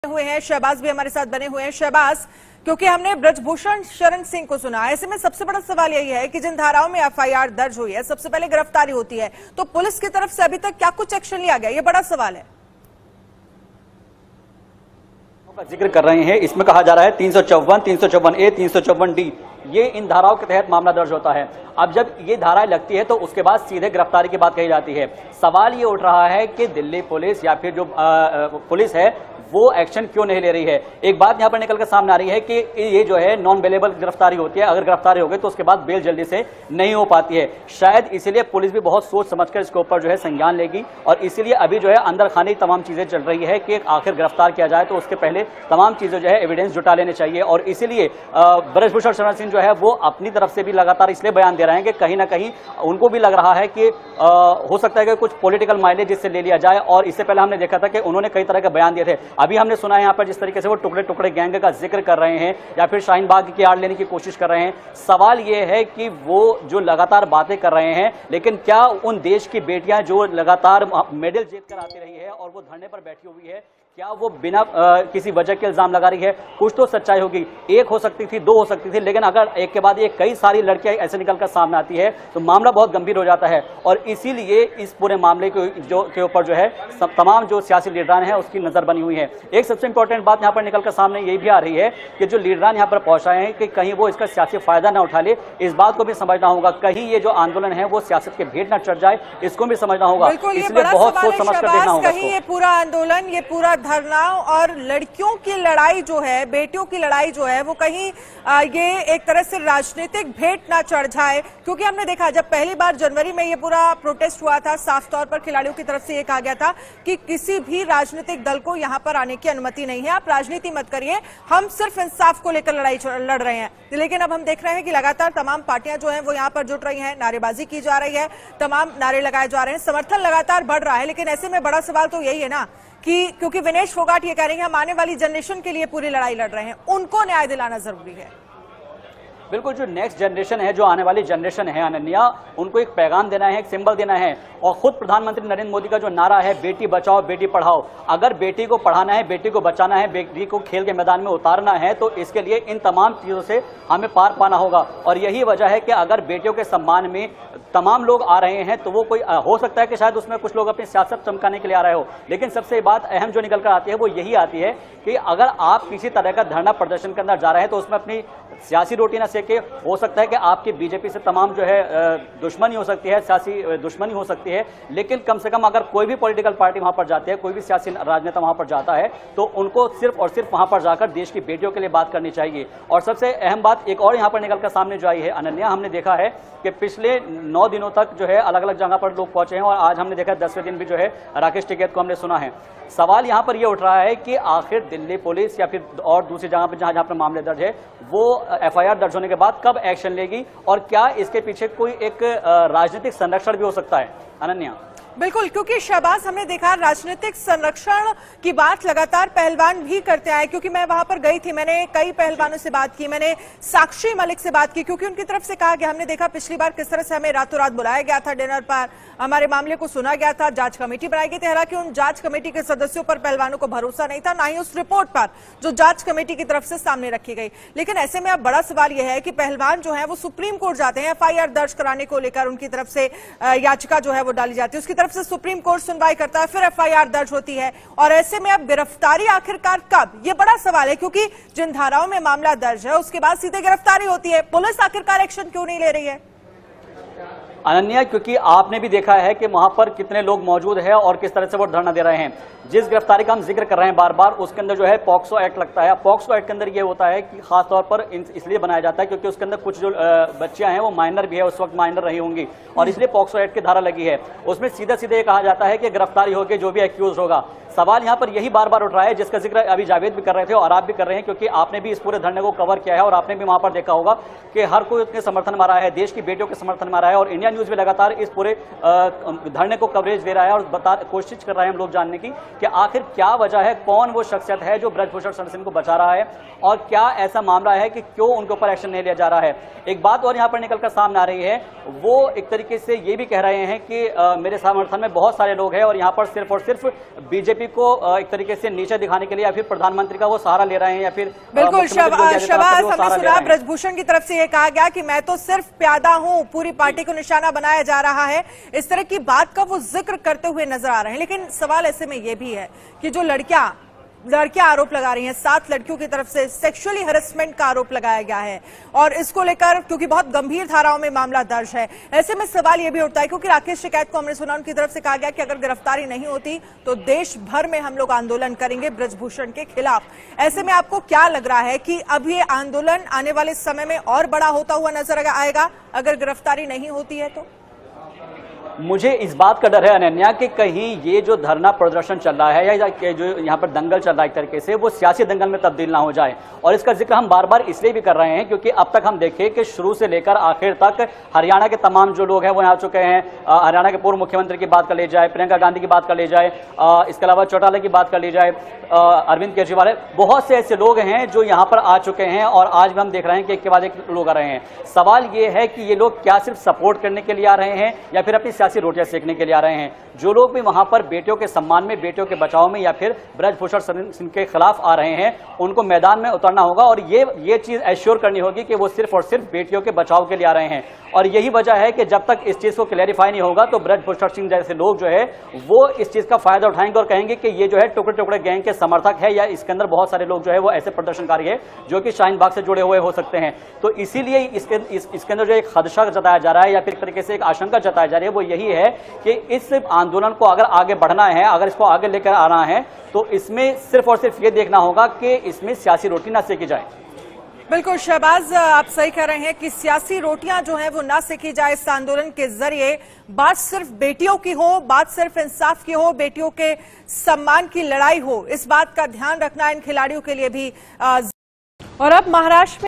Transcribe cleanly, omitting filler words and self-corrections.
हुए हैं शहबाज भी हमारे साथ बने हुए हैं। शहबाज, क्योंकि हमने ब्रजभूषण शरण सिंह को सुना, ऐसे में सबसे बड़ा सवाल यही है कि जिन धाराओं में एफआईआर दर्ज हुई है सबसे पहले गिरफ्तारी होती है, तो पुलिस की तरफ से अभी तक क्या कुछ एक्शन लिया गया, ये बड़ा सवाल है। का जिक्र कर रहे हैं, इसमें कहा जा रहा है 354, 354A, 354D, ये इन धाराओं के तहत मामला दर्ज होता है। अब जब ये धाराएं लगती है तो उसके बाद सीधे गिरफ्तारी की बात कही जाती है। सवाल ये उठ रहा है कि दिल्ली पुलिस या फिर जो पुलिस है वो एक्शन क्यों नहीं ले रही है। एक बात यहाँ पर निकल कर सामने आ रही है कि ये जो है नॉन बेलेबल गिरफ्तारी होती है, अगर गिरफ्तारी हो गई तो उसके बाद बेल जल्दी से नहीं हो पाती है। शायद इसीलिए पुलिस भी बहुत सोच समझकर इसके ऊपर जो है संज्ञान लेगी और इसीलिए अभी जो है अंदर खाने तमाम चीजें चल रही है कि आखिर गिरफ्तार किया जाए तो उसके पहले तमाम चीजें जो है एविडेंस जुटा लेने चाहिए। और इसीलिए ब्रजभूषण शरण सिंह जो है वो अपनी तरफ से भी लगातार इसलिए बयान दे रहे हैं कि कहीं ना कहीं उनको भी लग रहा है कि हो सकता है कि कुछ पॉलिटिकल माइलेज इससे ले लिया जाए। और इससे पहले हमने देखा था कि उन्होंने कई तरह के बयान दिए थे। अभी हमने सुना है यहाँ पर जिस तरीके से वो टुकड़े टुकड़े गैंग का जिक्र कर रहे हैं या फिर शाहीन बाग की आड़ लेने की कोशिश कर रहे हैं। सवाल ये है कि वो जो लगातार बातें कर रहे हैं, लेकिन क्या उन देश की बेटियां जो लगातार मेडल जीत कर आती रही है और वो धरने पर बैठी हुई है, क्या वो बिना किसी वजह के इल्जाम लगा रही है? कुछ तो सच्चाई होगी, एक हो सकती थी, दो हो सकती थी, लेकिन अगर एक के बाद एक कई सारी लड़कियां ऐसे निकलकर सामने आती है तो मामला बहुत गंभीर हो जाता है। और इसीलिए इस पूरे मामले के ऊपर जो है तमाम जो सियासी लीडरान है उसकी नजर बनी हुई है। एक सबसे इंपॉर्टेंट बात यहाँ पर निकलकर सामने यही भी आ रही है कि जो लीडरान यहाँ पर पहुंचाए हैं कि कहीं वो इसका सियासी फायदा ना उठा ले, इस बात को भी समझना होगा। कहीं ये जो आंदोलन है वो सियासत के भेंट न चढ़ जाए, इसको भी समझना होगा। इसलिए बहुत सोच समझ कर देखना होगा। कहीं ये पूरा आंदोलन, ये पूरा धरना और लड़कियों की लड़ाई जो है, बेटियों की लड़ाई जो है, वो कहीं ये एक तरह से राजनीतिक भेंट ना चढ़ जाए। क्योंकि हमने देखा जब पहली बार जनवरी में ये पूरा प्रोटेस्ट हुआ था, साफ तौर पर खिलाड़ियों की तरफ से ये कहा गया था कि किसी भी राजनीतिक दल को यहां पर आने की अनुमति नहीं है, आप राजनीति मत करिए, हम सिर्फ इंसाफ को लेकर लड़ाई लड़ रहे हैं। लेकिन अब हम देख रहे हैं कि लगातार तमाम पार्टियां जो हैं वो यहां पर जुट रही हैं, नारेबाजी की जा रही है, तमाम नारे लगाए जा रहे हैं, समर्थन लगातार बढ़ रहा है। लेकिन ऐसे में बड़ा सवाल तो यही है ना कि क्योंकि विनेश फोगाट ये कह रहे हैं हम आने वाली जनरेशन के लिए पूरी लड़ाई लड़ रहे हैं, उनको न्याय दिलाना जरूरी है। बिल्कुल, जो नेक्स्ट जनरेशन है, जो आने वाली जनरेशन है अनन्या, उनको एक पैगाम देना है, एक सिंबल देना है। और खुद प्रधानमंत्री नरेंद्र मोदी का जो नारा है बेटी बचाओ बेटी पढ़ाओ, अगर बेटी को पढ़ाना है, बेटी को बचाना है, बेटी को खेल के मैदान में उतारना है तो इसके लिए इन तमाम चीजों से हमें पार पाना होगा। और यही वजह है कि अगर बेटियों के सम्मान में तमाम लोग आ रहे हैं तो वो कोई हो सकता है कि शायद उसमें कुछ लोग अपनी सियासत चमकाने के लिए आ रहे हो, लेकिन सबसे बात अहम जो निकल कर आती है वो यही आती है कि अगर आप किसी तरह का धरना प्रदर्शन के अंदर जा रहे हैं तो उसमें अपनी सियासी रोटी ना सेके। हो सकता है कि आपकी बीजेपी से तमाम जो है दुश्मनी हो सकती है, सियासी दुश्मनी हो सकती है, लेकिन कम से कम अगर कोई भी पॉलिटिकल पार्टी वहां पर जाती है, कोई भी सियासी राजनेता वहां पर जाता है तो उनको सिर्फ और सिर्फ वहां पर जाकर देश की बेटियों के लिए बात करनी चाहिए। और सबसे अहम बात एक और यहां पर निकलकर सामने जो आई है अनन्या, हमने देखा है कि पिछले 9 दिनों तक जो है अलग अलग जगह पर लोग पहुंचे हैं और आज हमने देखा 10वें दिन भी जो है राकेश टिकैत को हमने सुना है। सवाल यहां पर यह उठ रहा है कि आखिर दिल्ली पुलिस या फिर और दूसरी जगह पर जहां पर मामले दर्ज है वो एफआईआर दर्ज होने के बाद कब एक्शन लेगी और क्या इसके पीछे कोई एक राजनीतिक संरक्षण भी हो सकता है अनन्या? बिल्कुल, क्योंकि शहबाज हमने देखा राजनीतिक संरक्षण की बात लगातार पहलवान भी करते आए। क्योंकि मैं वहां पर गई थी, मैंने कई पहलवानों से बात की, मैंने साक्षी मलिक से बात की, क्योंकि उनकी तरफ से कहा गया, हमने देखा पिछली बार किस तरह से हमें रातों रात बुलाया गया था डिनर पर, हमारे मामले को सुना गया था, जांच कमेटी बनाई गई थी। हालांकि उन जांच कमेटी के सदस्यों पर पहलवानों को भरोसा नहीं था, ना ही उस रिपोर्ट पर जो जांच कमेटी की तरफ से सामने रखी गई। लेकिन ऐसे में अब बड़ा सवाल यह है कि पहलवान जो है वो सुप्रीम कोर्ट जाते हैं, एफआईआर दर्ज कराने को लेकर उनकी तरफ से याचिका जो है वो डाली जाती है, उसकी तरफ से सुप्रीम कोर्ट सुनवाई करता है, फिर एफआईआर दर्ज होती है। और ऐसे में अब गिरफ्तारी आखिरकार कब, ये बड़ा सवाल है। क्योंकि जिन धाराओं में मामला दर्ज है उसके बाद सीधे गिरफ्तारी होती है, पुलिस आखिरकार एक्शन क्यों नहीं ले रही है अनन्या? क्योंकि आपने भी देखा है कि वहां पर कितने लोग मौजूद हैं और किस तरह से वो धरना दे रहे हैं। जिस गिरफ्तारी का हम जिक्र कर रहे हैं बार बार, उसके अंदर जो है पॉक्सो एक्ट लगता है। पॉक्सो एक्ट के अंदर ये होता है कि खासतौर पर इसलिए बनाया जाता है क्योंकि उसके अंदर कुछ जो बच्चियां हैं वो माइनर भी है, उस वक्त माइनर रही होंगी और इसलिए पॉक्सो एक्ट की धारा लगी है। उसमें सीधा सीधे ये कहा जाता है कि गिरफ्तारी होगी जो भी एक्यूज होगा। सवाल यहां पर यही बार बार उठ रहा है जिसका जिक्र अभी जावेद भी कर रहे थे और आप भी कर रहे हैं, क्योंकि आपने भी इस पूरे धरने को कवर किया है और आपने भी वहां पर देखा होगा कि हर कोई उसके समर्थन में रहा है, देश की बेटियों के समर्थन में रहा है और इंडिया न्यूज भी लगातार इस पूरे धरने को कवरेज दे रहा है और कोशिश कर रहे हैं हम लोग जानने की कि आखिर क्या वजह है, कौन वो शख्सियत है जो ब्रजभूषण शरण सिंह को बचा रहा है और क्या ऐसा मामला है कि क्यों उनके ऊपर एक्शन नहीं लिया जा रहा है। एक बात और यहां पर निकलकर सामने आ रही है, वो एक तरीके से ये भी कह रहे हैं कि मेरे समर्थन में बहुत सारे लोग हैं और यहां पर सिर्फ और सिर्फ बीजेपी को एक तरीके से नीचे दिखाने के लिए या फिर प्रधानमंत्री का वो सहारा ले रहे हैं या फिर बिल्कुल शहबाज, हमने सुना ब्रजभूषण की तरफ से ये कहा गया कि मैं तो सिर्फ प्यादा हूं, पूरी पार्टी को निशाना बनाया जा रहा है, इस तरह की बात का वो जिक्र करते हुए नजर आ रहे हैं। लेकिन सवाल ऐसे में ये भी है कि जो लड़कियां आरोप लगा रही हैं, 7 लड़कियों की तरफ से सेक्सुअली हैरेसमेंट का आरोप लगाया गया है और इसको लेकर क्योंकि बहुत गंभीर धाराओं में मामला दर्ज है, ऐसे में सवाल यह भी उठता है क्योंकि राकेश शिकायत को हमने सुना, उनकी तरफ से कहा गया कि अगर गिरफ्तारी नहीं होती तो देश भर में हम लोग आंदोलन करेंगे ब्रजभूषण के खिलाफ। ऐसे में आपको क्या लग रहा है कि अब ये आंदोलन आने वाले समय में और बड़ा होता हुआ नजर आएगा अगर गिरफ्तारी नहीं होती है तो? मुझे इस बात का डर है अनन्या कि कहीं ये जो धरना प्रदर्शन चल रहा है या जो यहाँ पर दंगल चल रहा है एक तरीके से, वो सियासी दंगल में तब्दील ना हो जाए। और इसका जिक्र हम बार बार इसलिए भी कर रहे हैं क्योंकि अब तक हम देखें कि शुरू से लेकर आखिर तक हरियाणा के तमाम जो लोग हैं वो यहाँ आ चुके हैं। हरियाणा के पूर्व मुख्यमंत्री की बात कर ली जाए, प्रियंका गांधी की बात कर ली जाए, इसके अलावा चौटाला की बात कर ली जाए, अरविंद केजरीवाल, बहुत से ऐसे लोग हैं जो यहाँ पर आ चुके हैं और आज भी हम देख रहे हैं कि एक के बाद एक लोग आ रहे हैं। सवाल ये है कि ये लोग क्या सिर्फ सपोर्ट करने के लिए आ रहे हैं या फिर अपनी सियासी रोटियां सेकने के लिए आ रहे हैं। जो लोग भी वहां पर बेटियों के सम्मान में, बेटियों के बचाव में या फिर ब्रजभूषण शरण सिंह के खिलाफ आ रहे हैं, उनको मैदान में उतरना होगा और ये चीज एश्योर करनी होगी कि वो सिर्फ और सिर्फ बेटियों के बचाव के लिए आ रहे हैं। और यही वजह है कि जब तक इस चीज को क्लैरिफाई नहीं होगा तो ब्रजभूषण सिंह जैसे लोग जो है वो इस चीज का फायदा उठाएंगे और कहेंगे कि ये जो है टुकड़े टुकड़े गैंग के समर्थक है या इसके अंदर बहुत सारे लोग जो है वो ऐसे प्रदर्शनकारी है जो कि शाहीन बाग से जुड़े हुए हो सकते हैं। तो इसीलिए इसके अंदर जो एक खदशा जताया जा रहा है या फिर एक तरीके से एक आशंका जताई जा रही है वो यही है कि इस आंदोलन को अगर आगे बढ़ना है, अगर इसको आगे लेकर आना है तो इसमें सिर्फ और सिर्फ ये देखना होगा कि इसमें सियासी रोटी ना सेकी जाए। बिल्कुल शहबाज, आप सही कह रहे हैं कि सियासी रोटियां जो है वो ना सेकी जाए इस आंदोलन के जरिए। बात सिर्फ बेटियों की हो, बात सिर्फ इंसाफ की हो, बेटियों के सम्मान की लड़ाई हो, इस बात का ध्यान रखना इन खिलाड़ियों के लिए भी। और अब महाराष्ट्र में